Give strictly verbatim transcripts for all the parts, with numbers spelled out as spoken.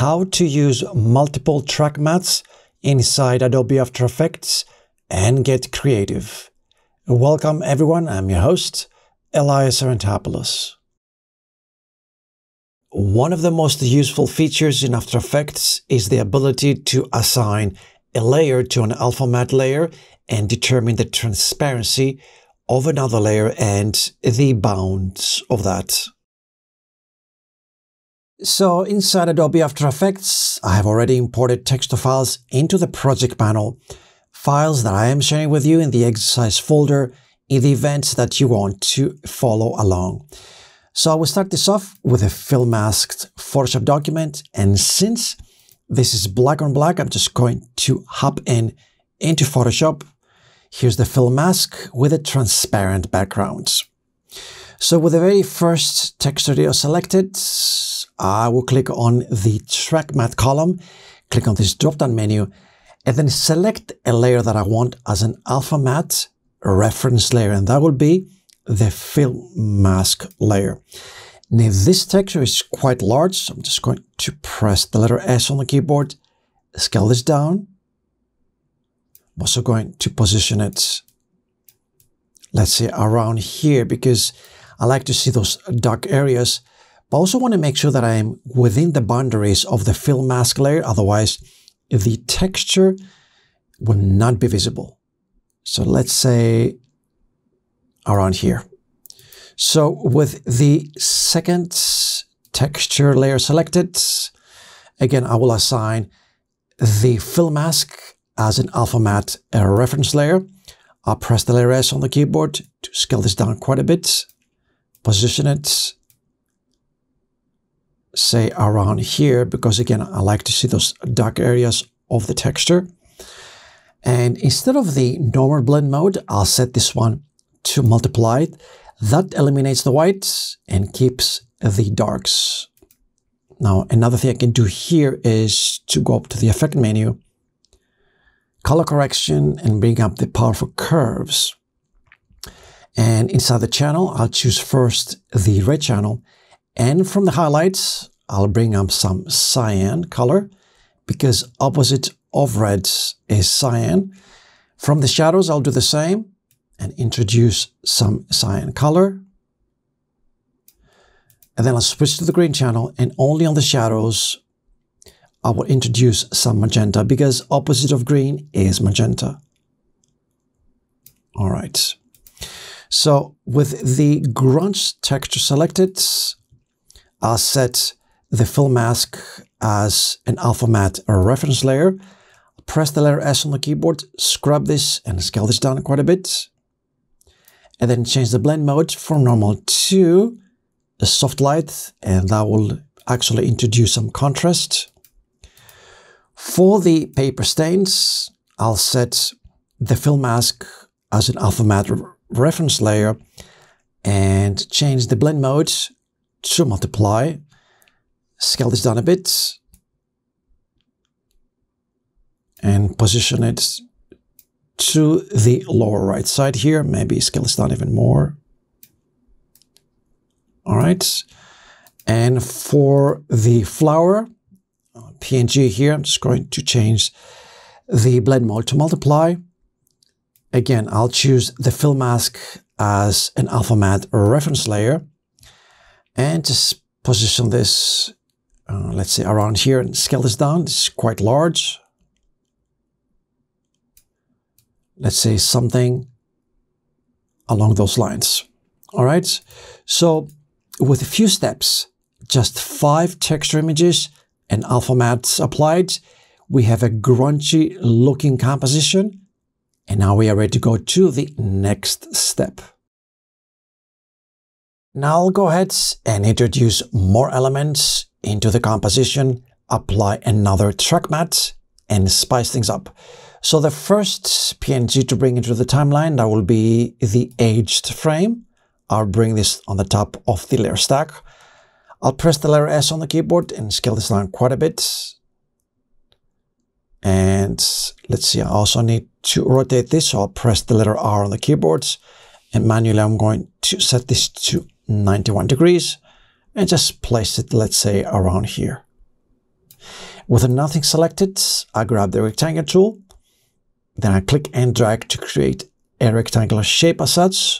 how to use multiple track mattes inside Adobe After Effects and get creative. Welcome everyone, I'm your host, Elias Arantopoulos. One of the most useful features in After Effects is the ability to assign a layer to an alpha matte layer and determine the transparency of another layer and the bounds of that. So inside Adobe After Effects, I have already imported texture files into the project panel, files that I am sharing with you in the exercise folder in the event that you want to follow along. So I will start this off with a fill masked Photoshop document, and since this is black on black, I'm just going to hop in into Photoshop. Here's the fill mask with a transparent background. So with the very first text studio selected, I will click on the track matte column, click on this drop-down menu, and then select a layer that I want as an alpha matte reference layer, and that will be the fill mask layer. Now this texture is quite large, so I'm just going to press the letter S on the keyboard, scale this down. I'm also going to position it, let's say around here, because I like to see those dark areas, but I also want to make sure that I am within the boundaries of the fill mask layer, otherwise the texture will not be visible. So let's say around here. So with the second texture layer selected, again, I will assign the fill mask as an alpha matte reference layer. I'll press the letter S on the keyboard to scale this down quite a bit, position it, say around here, because again, I like to see those dark areas of the texture. And instead of the normal blend mode, I'll set this one to multiply. That eliminates the whites and keeps the darks. Now, another thing I can do here is to go up to the effect menu, color correction, and bring up the powerful curves. And inside the channel, I'll choose first the red channel. And from the highlights, I'll bring up some cyan color, because opposite of red is cyan. From the shadows, I'll do the same and introduce some cyan color. And then I'll switch to the green channel, and only on the shadows, I will introduce some magenta, because opposite of green is magenta. All right. So with the grunge texture selected, I'll set the fill mask as an alpha matte reference layer. Press the letter S on the keyboard, scrub this and scale this down quite a bit. And then change the blend mode from normal to a soft light, and that will actually introduce some contrast. For the paper stains, I'll set the fill mask as an alpha matte reference layer and change the blend mode to multiply. Scale this down a bit and position it to the lower right side here. Maybe scale this down even more. All right. And for the flower P N G here, I'm just going to change the blend mode to multiply. Again, I'll choose the fill mask as an alpha matte reference layer and just position this, uh, let's say around here, and scale this down. This is quite large. Let's say something along those lines. All right. So with a few steps, just five texture images and alpha mattes applied, we have a grungy looking composition. And now we are ready to go to the next step. Now I'll go ahead and introduce more elements into the composition, apply another track matte, and spice things up. So the first P N G to bring into the timeline, that will be the aged frame. I'll bring this on the top of the layer stack. I'll press the letter S on the keyboard and scale this down quite a bit. And let's see, I also need to rotate this, so I'll press the letter R on the keyboards, and manually I'm going to set this to ninety-one degrees and just place it, let's say, around here. With nothing selected, I grab the rectangle tool. Then I click and drag to create a rectangular shape as such.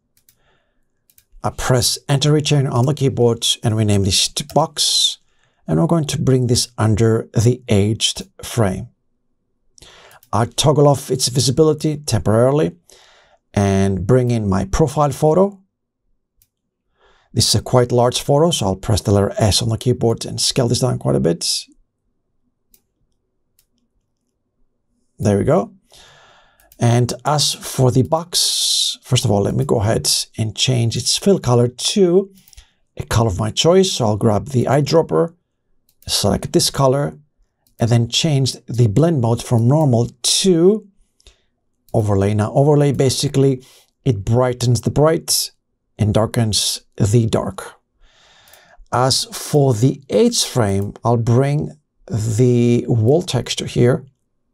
I press Enter Return on the keyboard and rename this to box. And we're going to bring this under the edged frame. I toggle off its visibility temporarily and bring in my profile photo. This is a quite large photo, so I'll press the letter S on the keyboard and scale this down quite a bit. There we go. And as for the box, first of all, let me go ahead and change its fill color to a color of my choice. So I'll grab the eyedropper, select this color, and then change the blend mode from normal to overlay. Now, overlay, basically, it brightens the bright and darkens the dark. As for the edge frame, I'll bring the wall texture here.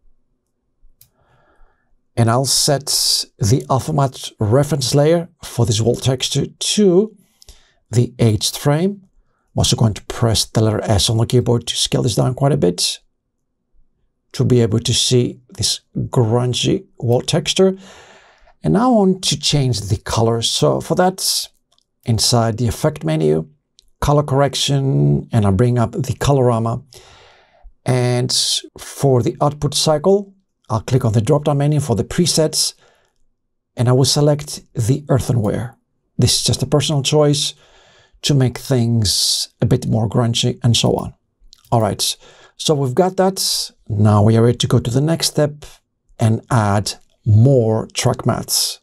And I'll set the AlphaMatte reference layer for this wall texture to the edged frame. I'm also going to press the letter S on the keyboard to scale this down quite a bit to be able to see this grungy wall texture. And now I want to change the color. So for that, inside the effect menu, color correction, and I'll bring up the colorama. And for the output cycle, I'll click on the drop-down menu for the presets, and I will select the earthenware. This is just a personal choice to make things a bit more grungy and so on. All right, so we've got that. Now we are ready to go to the next step and add more track mattes.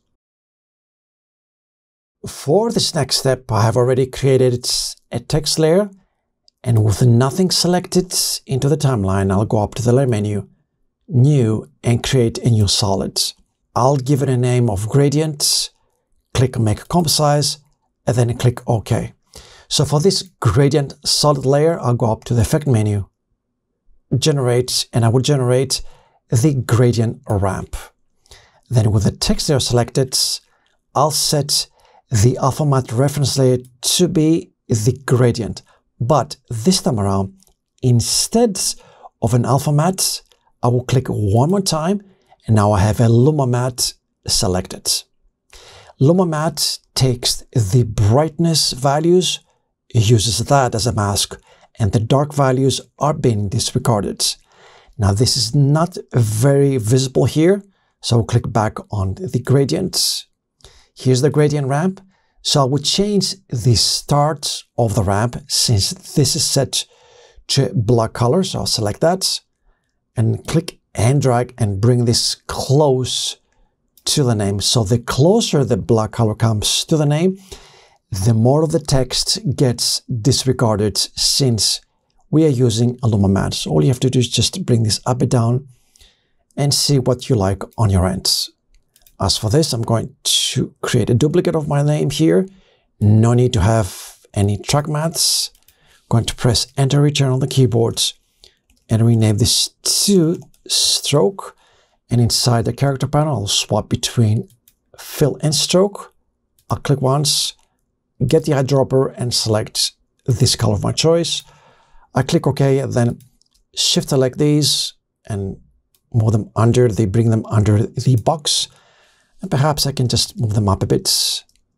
For this next step, I have already created a text layer, and with nothing selected into the timeline, I'll go up to the layer menu, New, and create a new solid. I'll give it a name of gradient, click Make Composize, and then click OK. So for this gradient solid layer, I'll go up to the Effect menu, Generate, and I will generate the gradient ramp. Then with the text layer selected, I'll set the AlphaMatte reference layer to be the gradient. But this time around, instead of an AlphaMatte, I will click one more time, and now I have a LumaMatte selected. LumaMatte takes the brightness values, uses that as a mask, and the dark values are being disregarded. Now this is not very visible here, so I'll click back on the gradient. Here's the gradient ramp. So I will change the start of the ramp since this is set to black color. So I'll select that and click and drag and bring this close to the name. So the closer the black color comes to the name, the more of the text gets disregarded since we are using a LumaMatte. So all you have to do is just bring this up and down and see what you like on your ends. As for this, I'm going to create a duplicate of my name here. No need to have any track mattes. I'm going to press Enter Return on the keyboard and rename this to Stroke. And inside the character panel, I'll swap between Fill and Stroke. I'll click once, get the eyedropper and select this color of my choice. I click OK, and then shift select these and move them under. They bring them under the box. And perhaps I can just move them up a bit,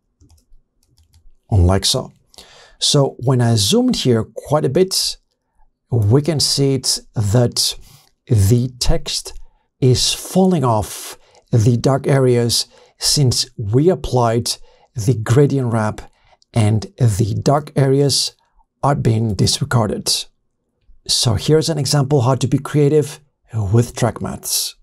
like so. So when I zoomed here quite a bit, we can see it that the text is falling off the dark areas since we applied the gradient ramp and the dark areas are being disregarded. So here's an example how to be creative with track mattes.